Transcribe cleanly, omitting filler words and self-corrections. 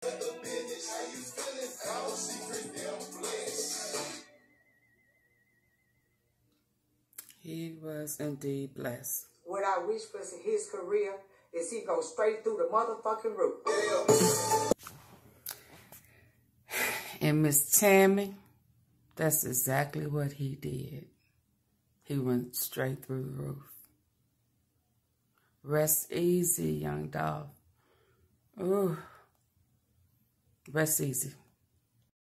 He was indeed blessed. What I wish for his career is he go straight through the motherfucking roof. And Miss Tammy, that's exactly what he did. He went straight through the roof. Rest easy, young Dolph. Ooh. Rest easy.